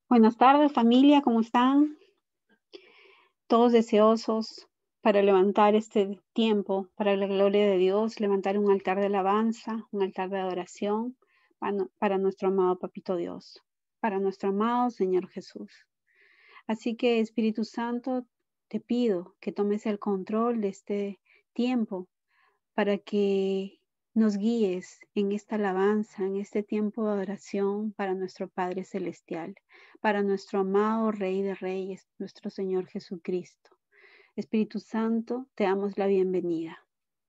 Buenas tardes, familia, ¿cómo están? Todos deseosos para levantar este tiempo para la gloria de Dios, levantar un altar de alabanza, un altar de adoración para nuestro amado Papito Dios, para nuestro amado Señor Jesús. Así que, Espíritu Santo, te pido que tomes el control de este tiempo para que nos guíes en esta alabanza, en este tiempo de adoración para nuestro Padre Celestial, para nuestro amado Rey de Reyes, nuestro Señor Jesucristo. Espíritu Santo, te damos la bienvenida.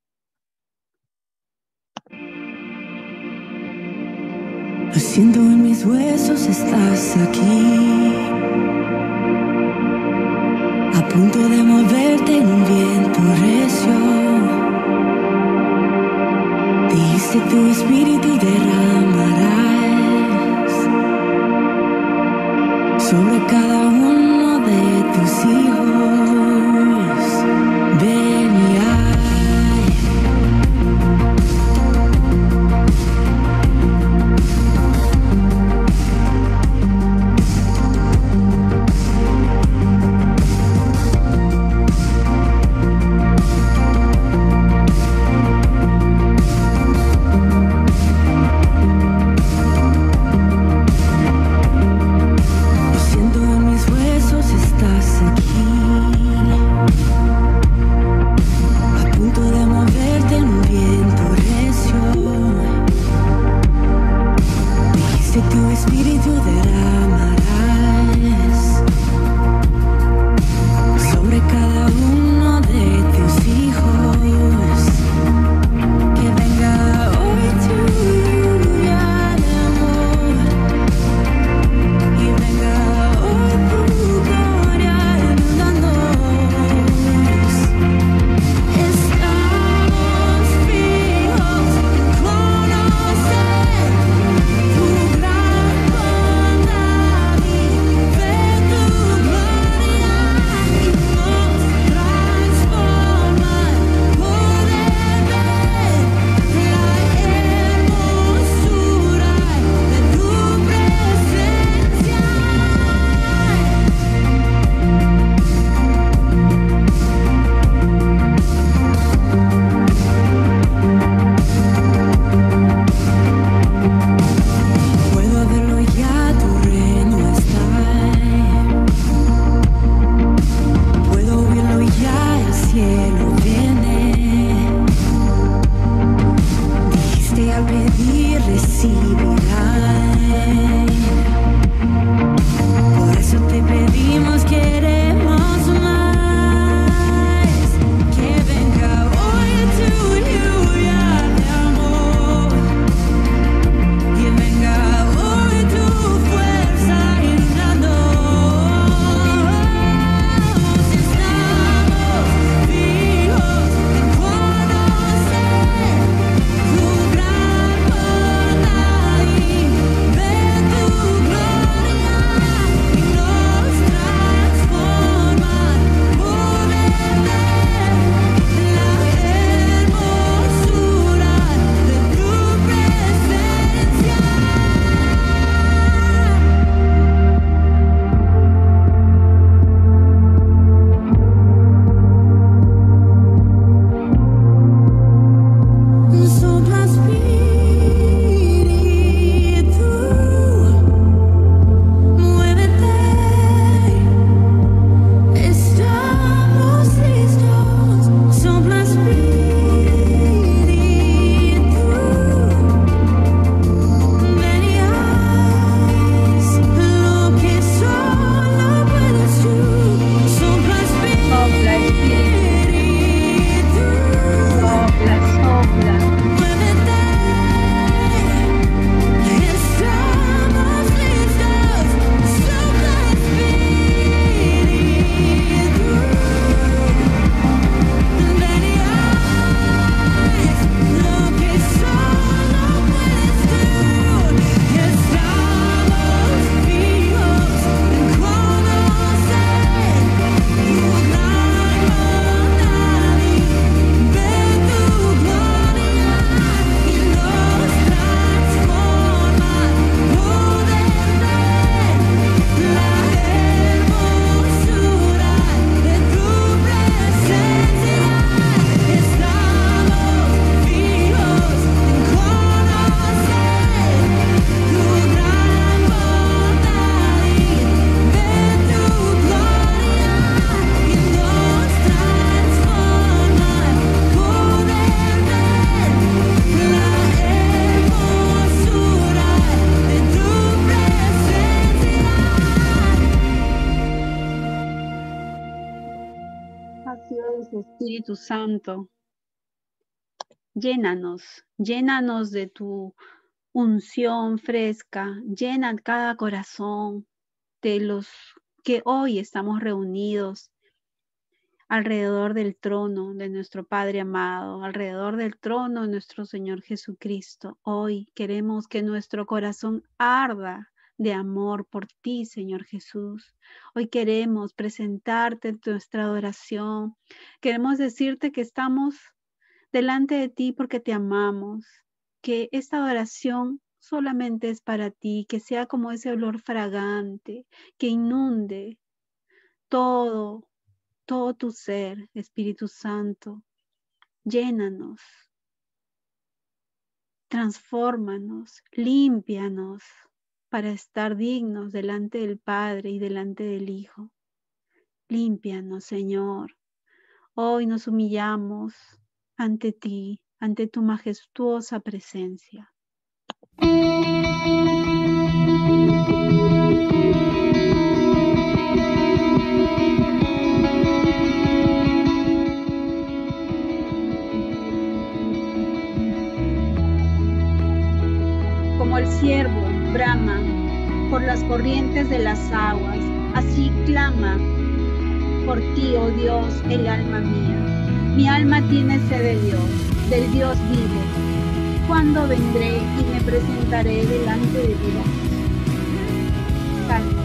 Lo siento en mis huesos, estás aquí, a punto de moverte en un viento recio. Dijiste tu espíritu y derramarás sobre cada uno de tus hijos. Ven y Espíritu Santo, llénanos de tu unción fresca, llena cada corazón de los que hoy estamos reunidos alrededor del trono de nuestro Padre amado, alrededor del trono de nuestro Señor Jesucristo. Hoy queremos que nuestro corazón arda de amor por ti, Señor Jesús. Hoy queremos presentarte nuestra adoración. Queremos decirte que estamos delante de ti porque te amamos, que esta adoración solamente es para ti, que sea como ese olor fragante, que inunde todo tu ser, Espíritu Santo. Llénanos, transfórmanos, límpianos para estar dignos delante del Padre y delante del Hijo. Límpianos, Señor. Hoy nos humillamos ante ti, ante tu majestuosa presencia. Como el ciervo brama por las corrientes de las aguas, así clama por ti, oh Dios, el alma mía. Mi alma tiene sed de Dios, del Dios vivo. ¿Cuándo vendré y me presentaré delante de Dios? Salmo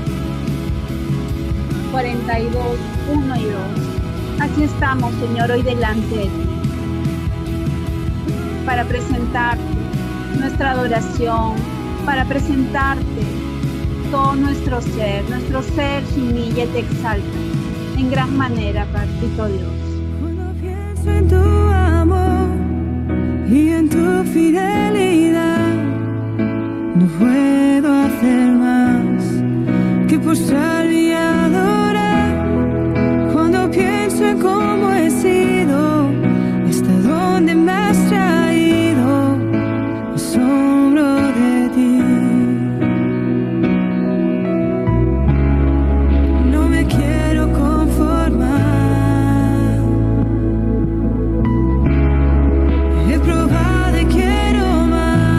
42, 1 y 2. Aquí estamos, Señor, hoy delante de ti, para presentarte nuestra adoración, para presentarte todo nuestro ser se humilla y te exalta en gran manera, Papito Dios. Cuando pienso en tu amor y en tu fidelidad, no puedo hacer más que postrarme y adorar. Cuando pienso en cómo he sido, hasta dónde me has traído, me asombro de ti. No me quiero conformar. He probado y quiero más.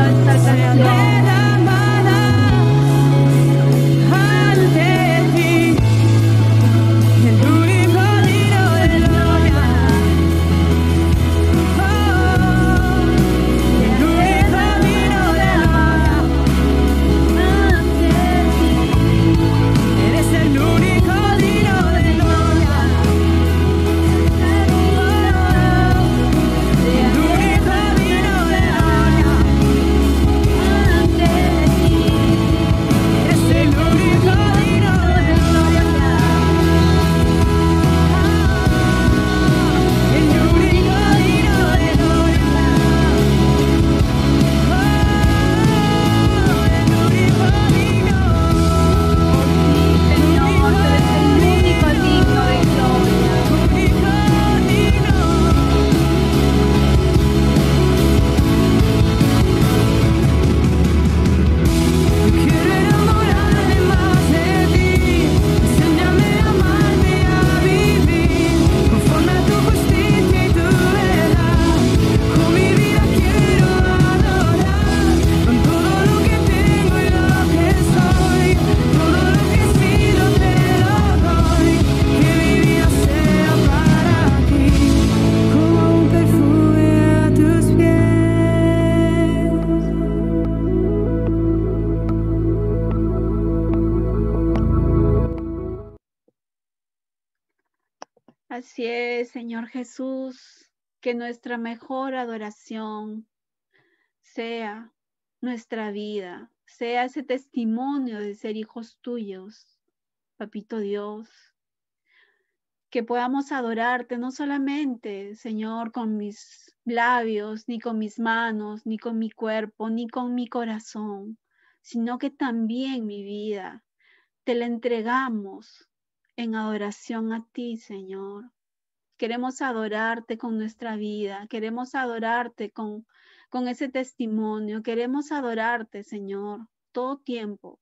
Así es, Señor Jesús, que nuestra mejor adoración sea nuestra vida, sea ese testimonio de ser hijos tuyos, Papito Dios, que podamos adorarte no solamente, Señor, con mis labios, ni con mis manos, ni con mi cuerpo, ni con mi corazón, sino que también mi vida te la entregamos en adoración a ti, Señor. Queremos adorarte con nuestra vida, queremos adorarte con ese testimonio, queremos adorarte, Señor, todo tiempo.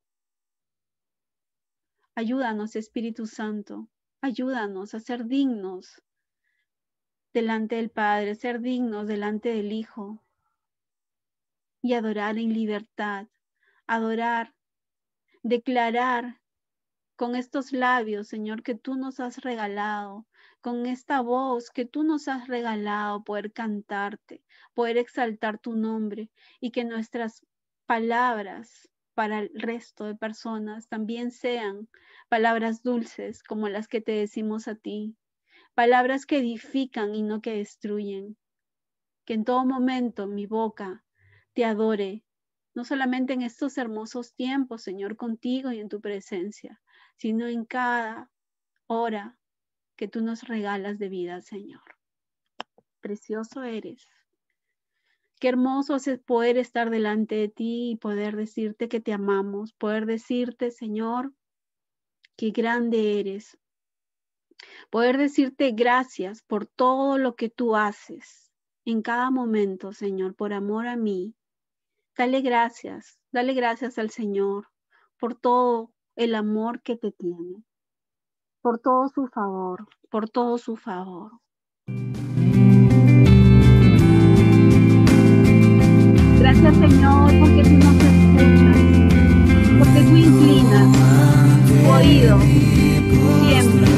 Ayúdanos, Espíritu Santo, ayúdanos a ser dignos delante del Padre, ser dignos delante del Hijo y adorar en libertad, adorar, declarar con estos labios, Señor, que tú nos has regalado, con esta voz que tú nos has regalado, poder cantarte, poder exaltar tu nombre y que nuestras palabras para el resto de personas también sean palabras dulces como las que te decimos a ti, palabras que edifican y no que destruyen. Que en todo momento mi boca te adore, no solamente en estos hermosos tiempos, Señor, contigo y en tu presencia, sino en cada hora que tú nos regalas de vida, Señor. Precioso eres. Qué hermoso es poder estar delante de ti y poder decirte que te amamos, poder decirte, Señor, qué grande eres. Poder decirte gracias por todo lo que tú haces en cada momento, Señor, por amor a mí. Dale gracias al Señor por todo el amor que te tiene, por todo su favor, por todo su favor. Gracias, Señor, porque tú nos escuchas, porque tú inclinas tu oído siempre.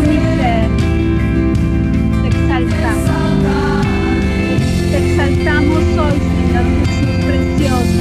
mi ser. Te exaltamos hoy, Señor Jesús precioso.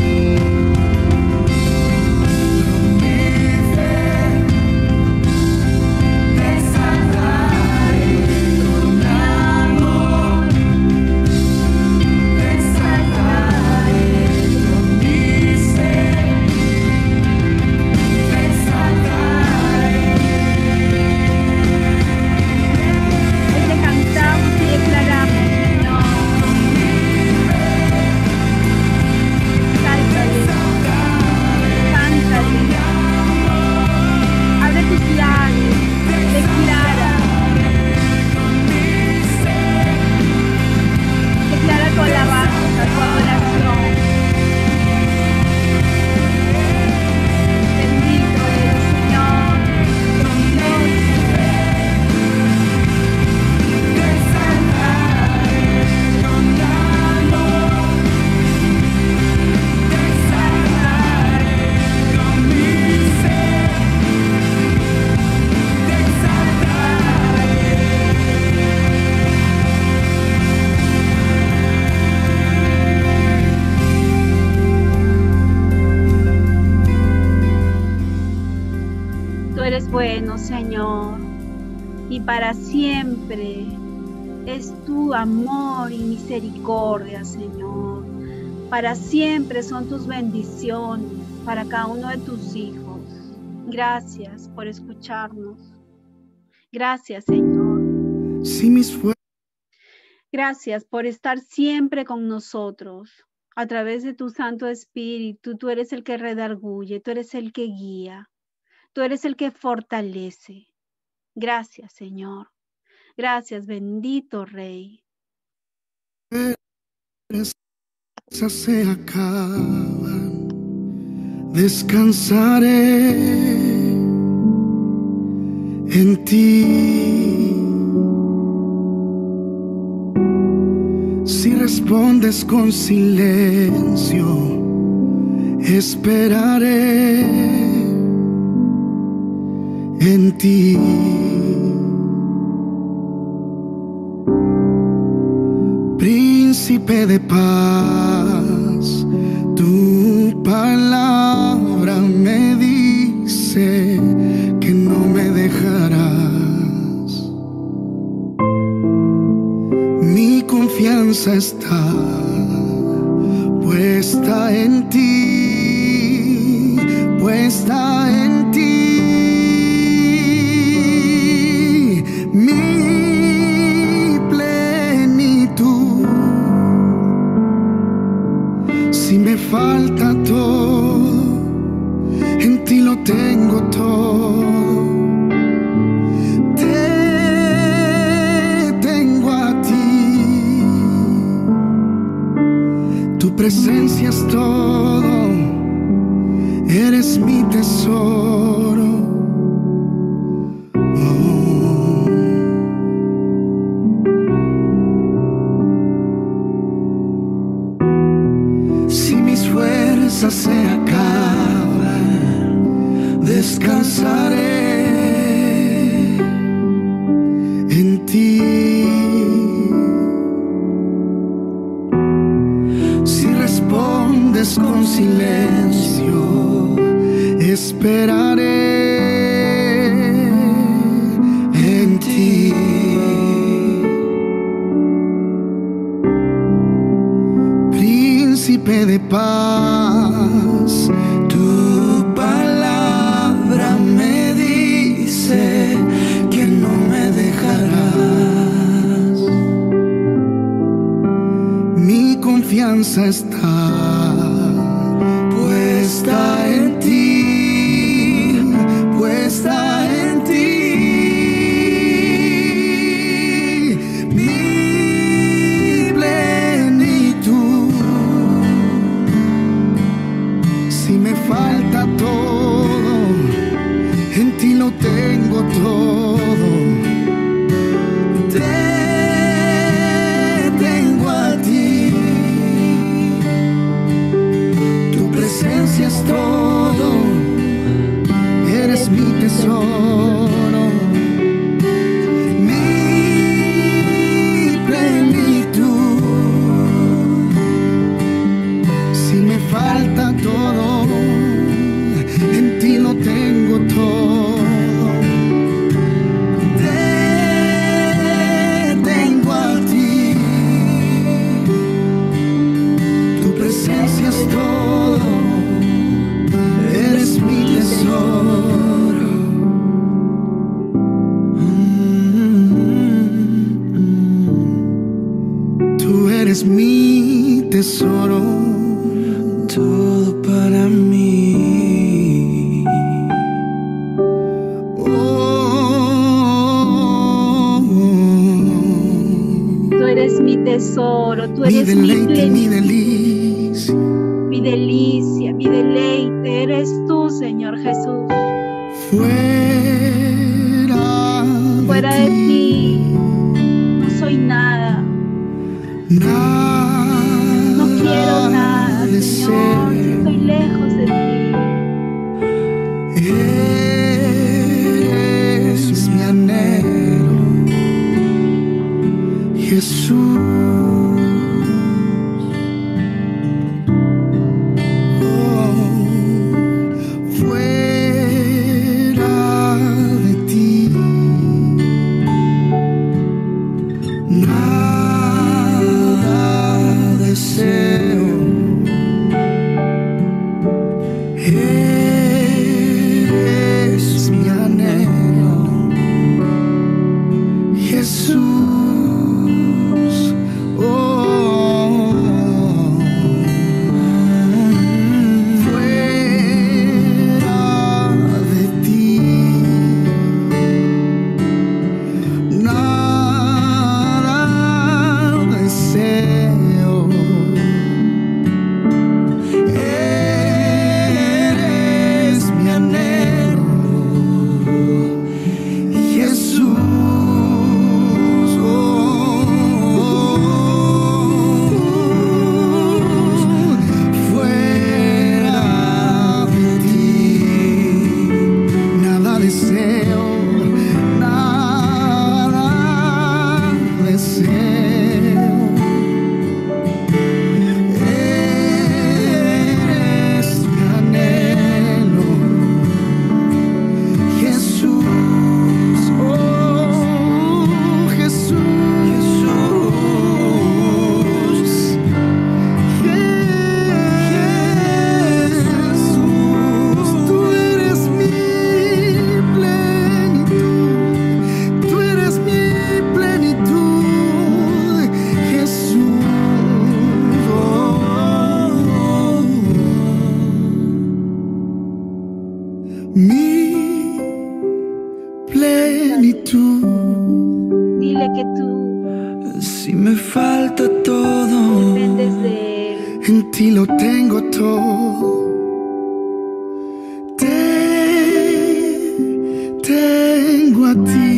Bueno, Señor, y para siempre es tu amor y misericordia, Señor. Para siempre son tus bendiciones para cada uno de tus hijos. Gracias por escucharnos. Gracias, Señor. Gracias por estar siempre con nosotros. A través de tu Santo Espíritu, tú eres el que redarguye, tú eres el que guía. Tú eres el que fortalece. Gracias, Señor. Gracias, bendito Rey. Se acaban, descansaré en ti. Si respondes con silencio, esperaré en ti. Príncipe de paz, tu palabra me dice que no me dejarás. Mi confianza está puesta en ti, puesta en ti. Mi plenitud, si me falta todo, en ti lo tengo todo. Te tengo a ti, tu presencia es todo, eres mi tesoro. Se acaban, descansaré en ti. Si respondes con silencio, esperaré en ti. Príncipe de paz, tu palabra me dice que no me dejarás. Mi confianza está puesta en ti, puesta en ti. Mi plenitud, si me falta todo, en ti lo tengo todo. Te tengo a ti, eres mi tesoro, todo para mí. Tú eres mi tesoro, tú mi eres mi deleite, mi plenitud, delicia. mi delicia, mi deleite. Eres tú, Señor Jesús. Fuera de ti no soy nada. No quiero nada, Señor, si estoy lejos de ti. Eres mi anhelo, Jesús. Fuera de ti nada deseo. Eres mi anhelo, Jesús. Fuera de ti nada deseo. Eres mi anhelo, Jesús. Fuera de ti nada deseo, nada deseo. Eres mi anhelo, Jesús. Jesús. Jesús, tú eres mi plenitud, tú eres mi plenitud, Jesús. Mi plenitud. Dile que tú Si me falta todo, dependes de Él. En ti lo tengo todo. Tengo a ti.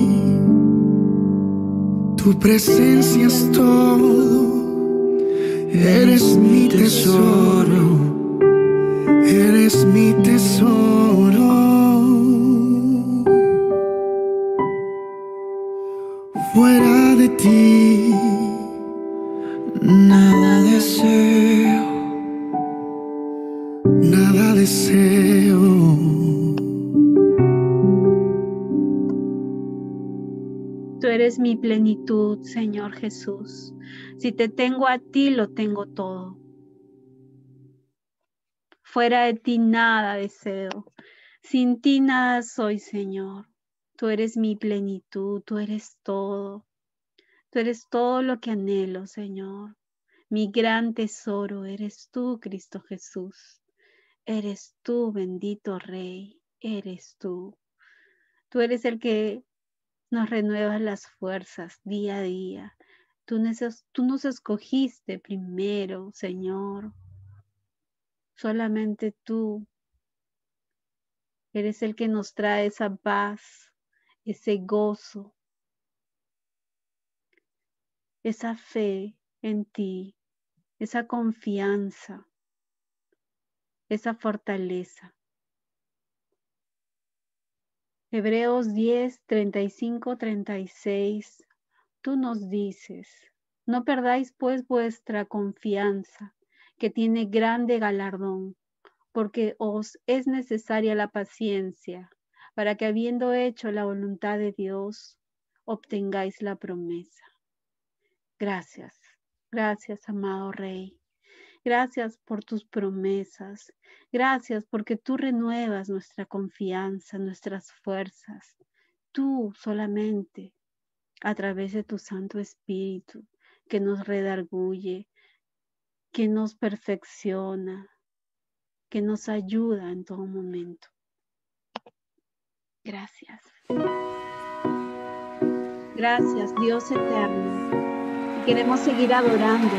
Tu presencia es todo. Eres mi tesoro. Eres mi tesoro. Fuera de ti nada deseo. nada deseo. Tú eres mi plenitud, Señor Jesús. Si te tengo a ti, lo tengo todo. Fuera de ti nada deseo. Sin ti nada soy, Señor. Tú eres mi plenitud, tú eres todo. Tú eres todo lo que anhelo, Señor. Mi gran tesoro eres tú, Cristo Jesús. Eres tú, bendito Rey. Eres tú. Tú eres el que nos renuevas las fuerzas día a día. Tú nos escogiste primero, Señor. Solamente tú eres el que nos trae esa paz, ese gozo, esa fe en ti, esa confianza, esa fortaleza. Hebreos 10, 35, 36. Tú nos dices, no perdáis pues vuestra confianza, que tiene grande galardón, porque os es necesaria la paciencia, para que habiendo hecho la voluntad de Dios, obtengáis la promesa. Gracias, gracias, amado Rey. Gracias por tus promesas. Gracias porque tú renuevas nuestra confianza, nuestras fuerzas. Tú solamente, a través de tu Santo Espíritu, que nos redarguye, que nos perfecciona, que nos ayuda en todo momento. Gracias. Gracias, Dios eterno. Y queremos seguir adorándote.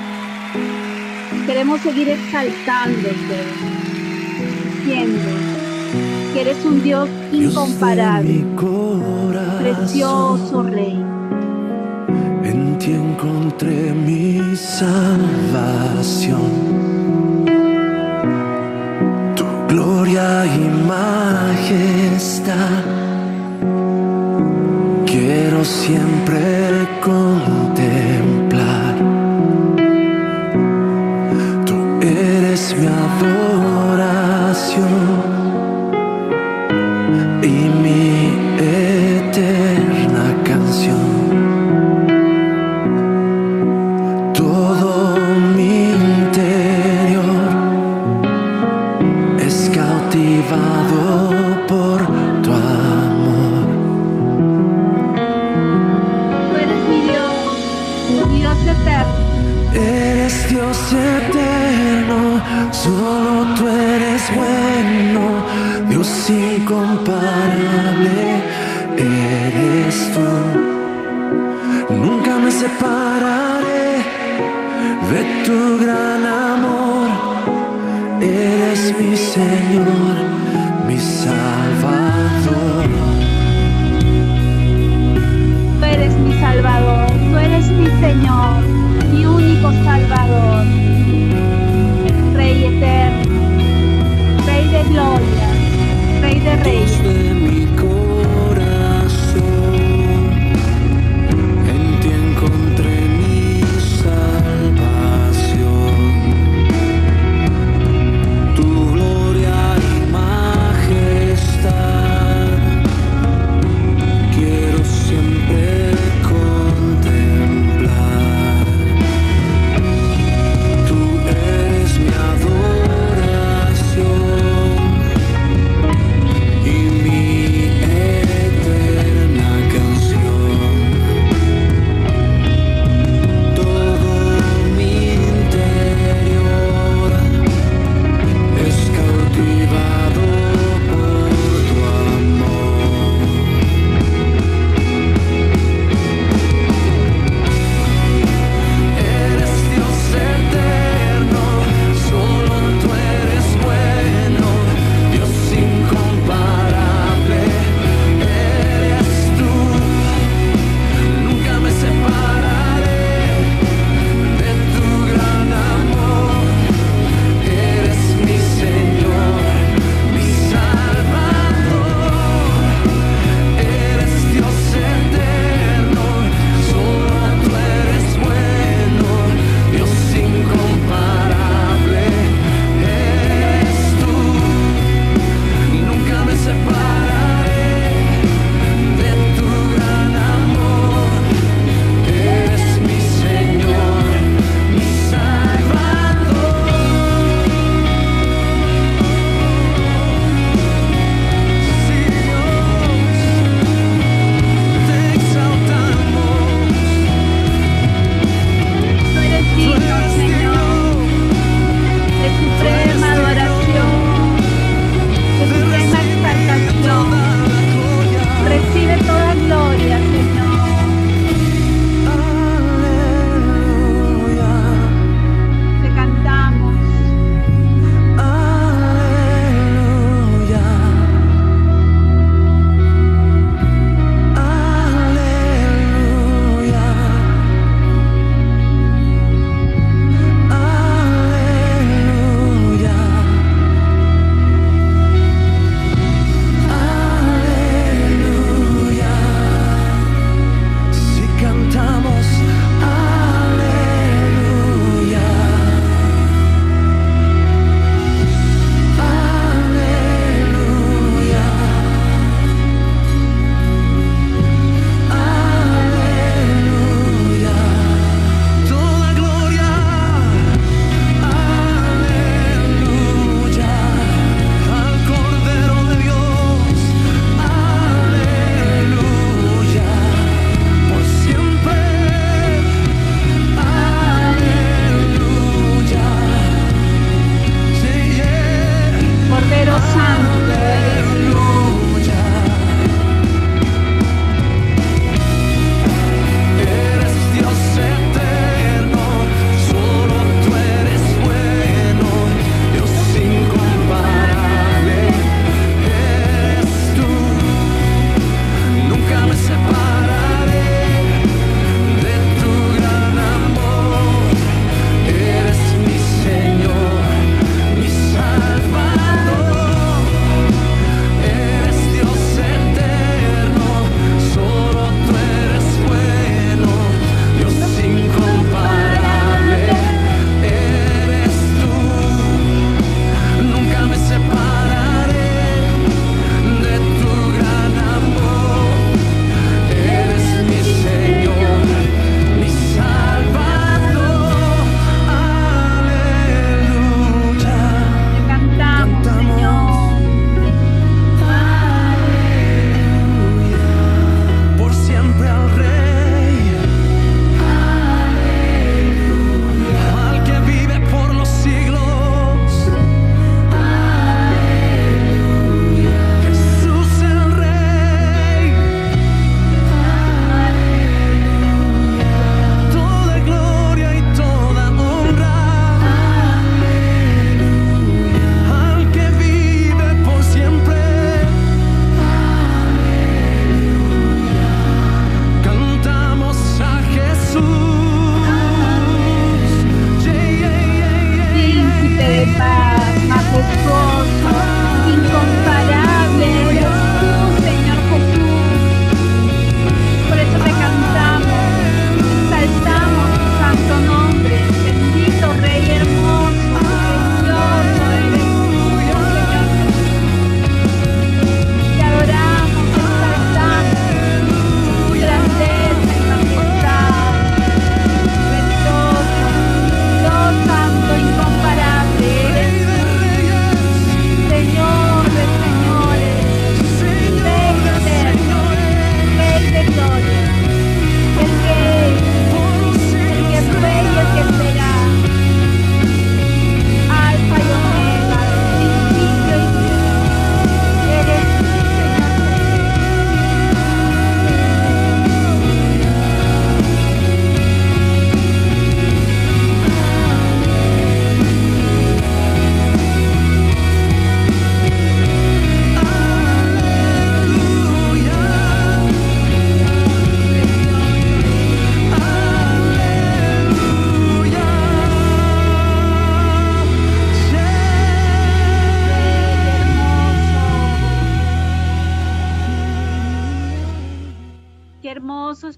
Y queremos seguir exaltándote, diciendo que eres un Dios incomparable, precioso Rey. En ti encontré mi salvación. Tu gloria y majestad quiero siempre contemplar. Tú eres mi adoración y mi eterna canción. Todo mi interior es cautivado por tu amor. Tú eres mi Dios eterno. Eres Dios eterno, solo tú eres bueno, Dios incomparable eres tú. Nunca me separaré de tu gran amor, eres mi Señor, mi Salvador. Tú eres mi Salvador, tú eres mi Señor, mi único Salvador. Rey eterno, Rey de gloria, Rey de reyes. De mi corazón, en ti encontré mi salvación. Tu gloria y majestad quiero siempre contemplar. Tú eres mi adoración y mi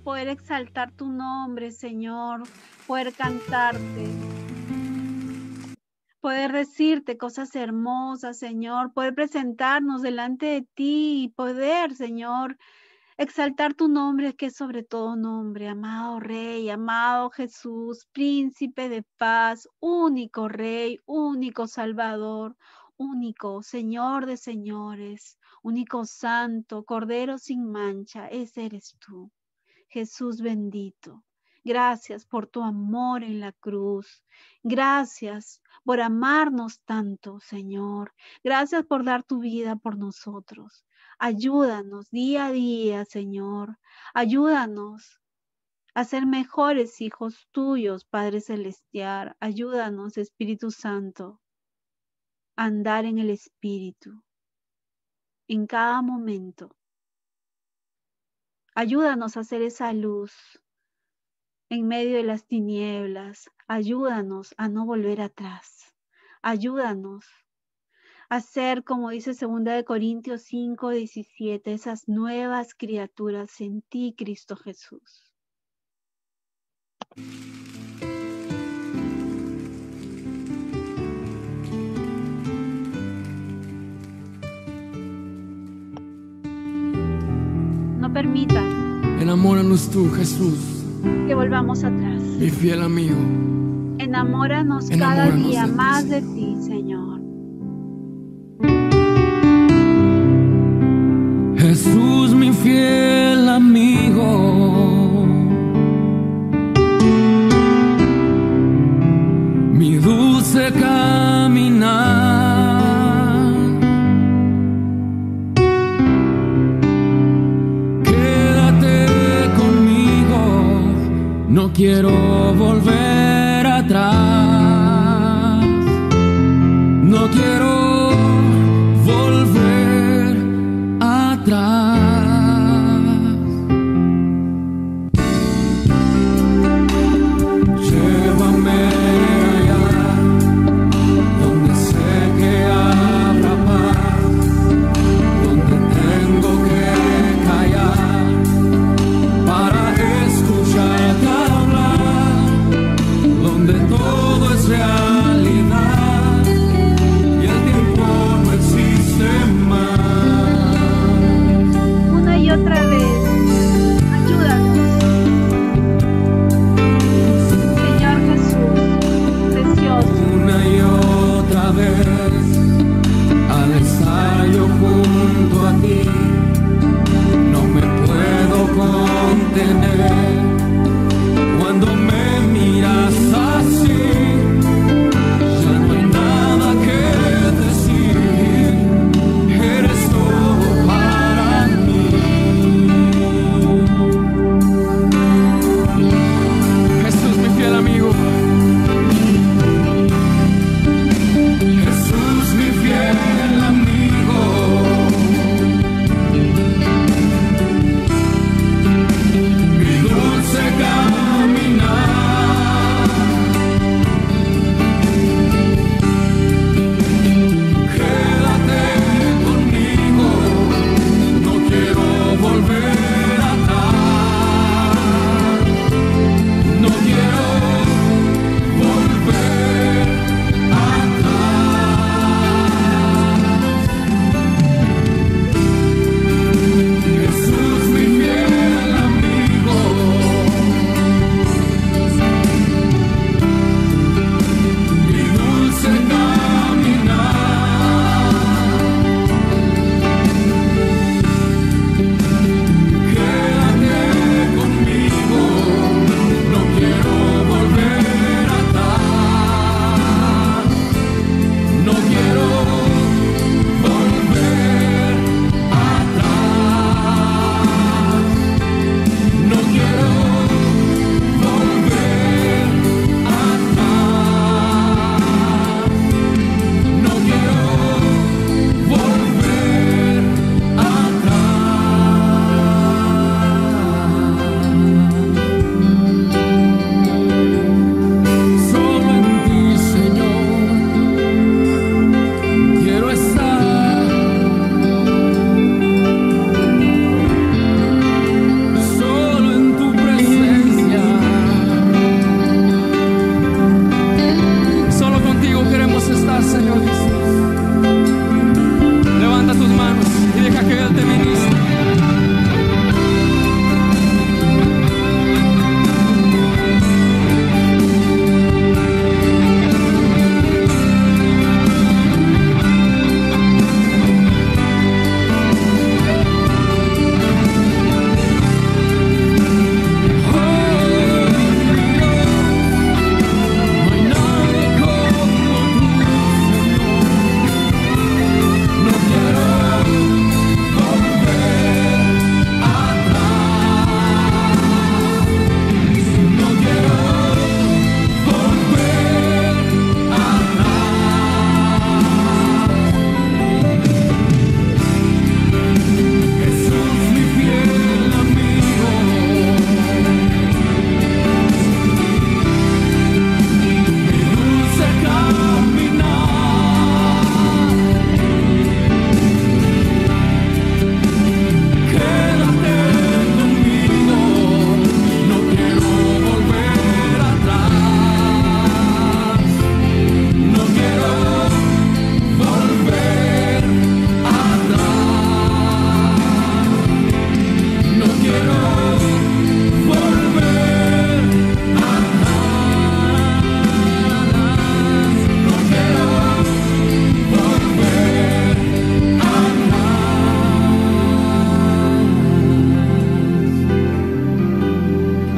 poder exaltar tu nombre, Señor, poder cantarte, poder decirte cosas hermosas, Señor, poder presentarnos delante de ti y poder, Señor, exaltar tu nombre, que es sobre todo nombre, amado Rey, amado Jesús, príncipe de paz, único Rey, único Salvador, único Señor de señores, único Santo, Cordero sin mancha, ese eres tú, Jesús bendito. Gracias por tu amor en la cruz. Gracias por amarnos tanto, Señor. Gracias por dar tu vida por nosotros. Ayúdanos día a día, Señor. Ayúdanos a ser mejores hijos tuyos, Padre Celestial. Ayúdanos, Espíritu Santo, a andar en el Espíritu en cada momento. Ayúdanos a ser esa luz en medio de las tinieblas. Ayúdanos a no volver atrás. Ayúdanos a ser, como dice 2 Corintios 5:17, esas nuevas criaturas en ti, Cristo Jesús. No permitan Enamóranos tú, Jesús, que volvamos atrás. mi fiel amigo. Enamóranos cada Enamóranos día de ti, más de Señor. ti, Señor. Jesús, mi fiel amigo, mi dulce caminar, quédate conmigo, no quiero volver atrás, no quiero volver atrás. Llévame allá, donde sé que habrá paz, donde tengo que callar para escucharte hablar, donde todo es realidad y el tiempo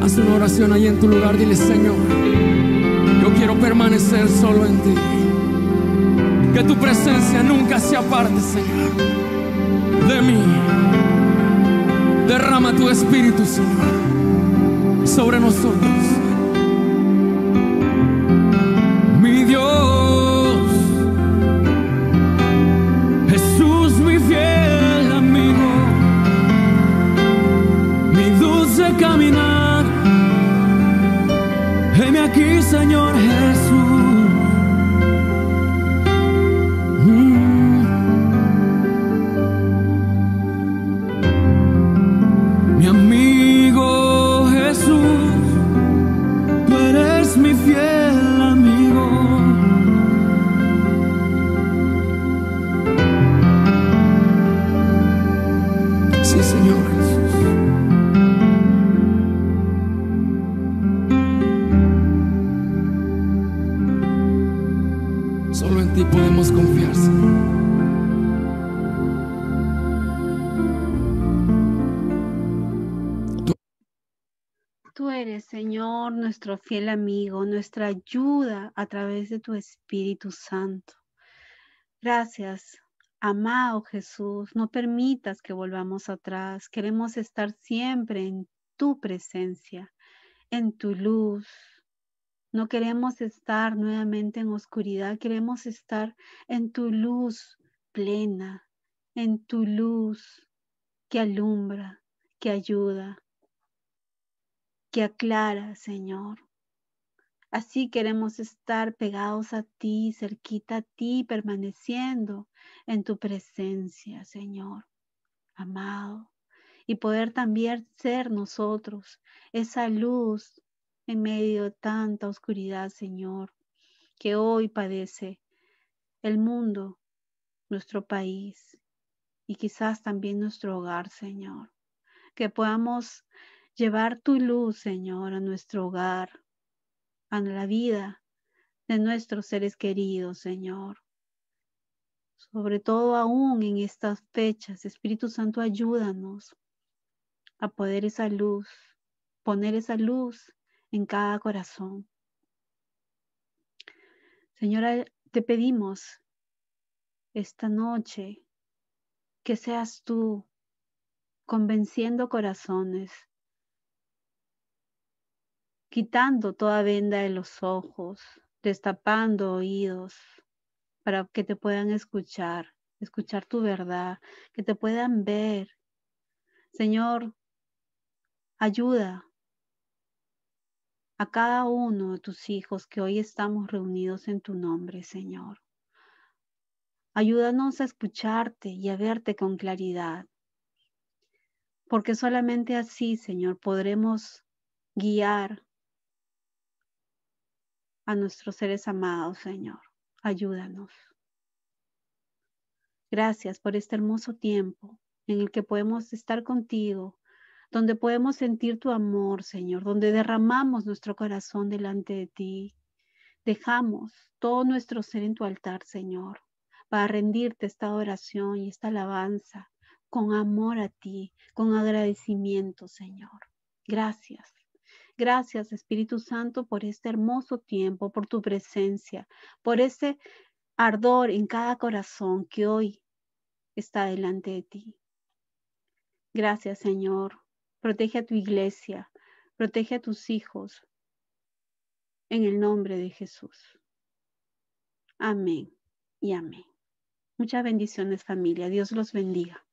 Haz una oración ahí en tu lugar. Dile: Señor, yo quiero permanecer solo en ti. Que tu presencia nunca se aparte, Señor, de mí. Derrama tu espíritu, Señor, sobre nosotros. Mi Dios, Jesús, mi fiel amigo, mi dulce caminar. Heme aquí, Señor Jesús. Mi amigo Jesús, tú eres mi fiel amigo. Sí, Señor Jesús. Solo en ti podemos confiar, Señor. Tú eres, Señor, nuestro fiel amigo, nuestra ayuda a través de tu Espíritu Santo. Gracias, amado Jesús. No permitas que volvamos atrás. Queremos estar siempre en tu presencia, en tu luz. No queremos estar nuevamente en oscuridad. Queremos estar en tu luz plena, en tu luz que alumbra, que ayuda, que aclara, Señor. Así queremos estar pegados a ti, cerquita a ti, permaneciendo en tu presencia, Señor, amado. Y poder también ser nosotros esa luz en medio de tanta oscuridad, Señor, que hoy padece el mundo, nuestro país y quizás también nuestro hogar, Señor. Que podamos llevar tu luz, Señor, a nuestro hogar, a la vida de nuestros seres queridos, Señor. Sobre todo aún en estas fechas, Espíritu Santo, ayúdanos a poner esa luz en cada corazón. Señora, te pedimos esta noche que seas tú convenciendo corazones, quitando toda venda de los ojos, destapando oídos para que te puedan escuchar tu verdad, que te puedan ver. Señor, ayuda a cada uno de tus hijos que hoy estamos reunidos en tu nombre, Señor. Ayúdanos a escucharte y a verte con claridad, porque solamente así, Señor, podremos guiar a nuestros seres amados, Señor. Ayúdanos. Gracias por este hermoso tiempo en el que podemos estar contigo, donde podemos sentir tu amor, Señor, donde derramamos nuestro corazón delante de ti. Dejamos todo nuestro ser en tu altar, Señor, para rendirte esta adoración y esta alabanza con amor a ti, con agradecimiento, Señor. Gracias. Gracias, Espíritu Santo, por este hermoso tiempo, por tu presencia, por ese ardor en cada corazón que hoy está delante de ti. Gracias, Señor. Protege a tu iglesia, protege a tus hijos, en el nombre de Jesús. Amén y amén. Muchas bendiciones, familia. Dios los bendiga.